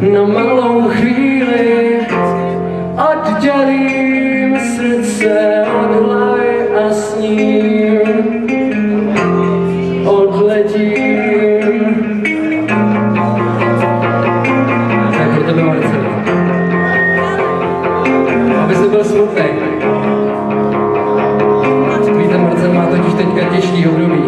na malou chvíli oddělím srdce od hlavy a s ním odletím. Tak pro tebe, Marce. Abys nebyl smutný. Víte, Marcel má totiž teďka těžký období.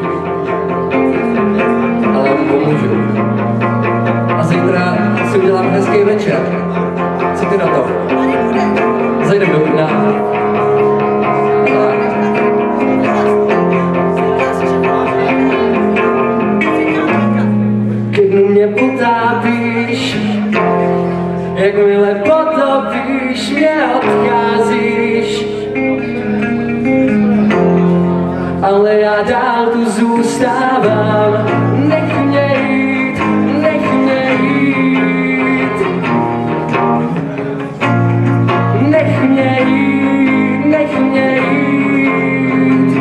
Ale mu pomůžu. A zítra si udělám hezký večer. Co ty na to? Zajdem do Brna. Ke dnu mě potápíš, jakmile potopíš, mě odcházíš. Ale já dál tu zůstávám, nech mě jít, nech mě jít. Nech mě jít, nech mě jít.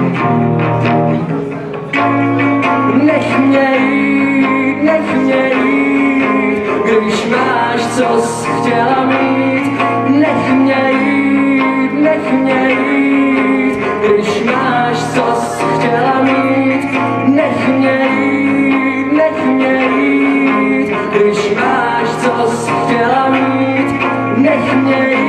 Nech mě jít, nech mě jít. Když máš, co jsi chtěla mít, nech mě jít, nech mě jít. Když máš, co jsi chtěla mít, nech mě jít, nech mě jít. Když máš, co jsi chtěla mít, nech mě jít.